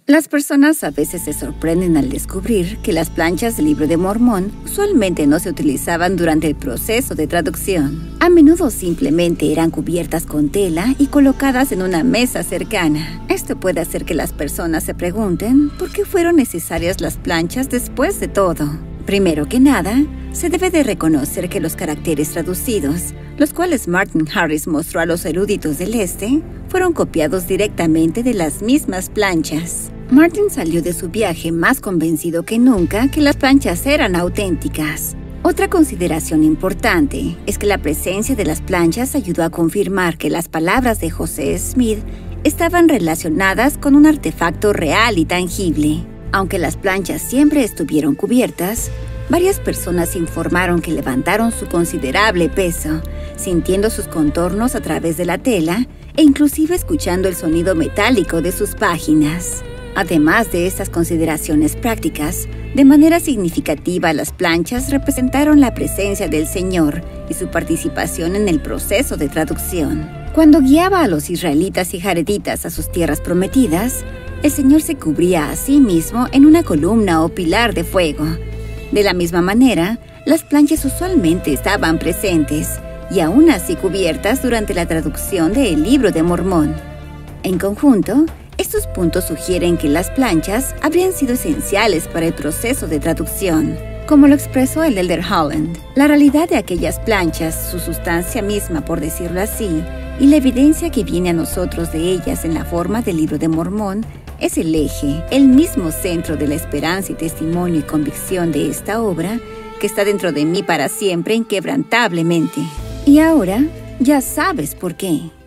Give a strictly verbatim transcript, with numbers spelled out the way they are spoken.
Las personas a veces se sorprenden al descubrir que las planchas del Libro de Mormón usualmente no se utilizaban durante el proceso de traducción. A menudo simplemente eran cubiertas con tela y colocadas en una mesa cercana. Esto puede hacer que las personas se pregunten por qué fueron necesarias las planchas después de todo. Primero que nada, se debe de reconocer que los caracteres traducidos, los cuales Martin Harris mostró a los eruditos del este, fueron copiados directamente de las mismas planchas. Martin salió de su viaje más convencido que nunca que las planchas eran auténticas. Otra consideración importante es que la presencia de las planchas ayudó a confirmar que las palabras de José Smith estaban relacionadas con un artefacto real y tangible. Aunque las planchas siempre estuvieron cubiertas, varias personas informaron que levantaron su considerable peso, sintiendo sus contornos a través de la tela e inclusive escuchando el sonido metálico de sus páginas. Además de estas consideraciones prácticas, de manera significativa las planchas representaron la presencia del Señor y su participación en el proceso de traducción. Cuando guiaba a los israelitas y jareditas a sus tierras prometidas, el Señor se cubría a sí mismo en una columna o pilar de fuego. De la misma manera, las planchas usualmente estaban presentes y aún así cubiertas durante la traducción del Libro de Mormón. En conjunto, estos puntos sugieren que las planchas habrían sido esenciales para el proceso de traducción. Como lo expresó el Elder Holland, la realidad de aquellas planchas, su sustancia misma por decirlo así, y la evidencia que viene a nosotros de ellas en la forma del Libro de Mormón, es el eje, el mismo centro de la esperanza y testimonio y convicción de esta obra, que está dentro de mí para siempre inquebrantablemente. Y ahora, ya sabes por qué.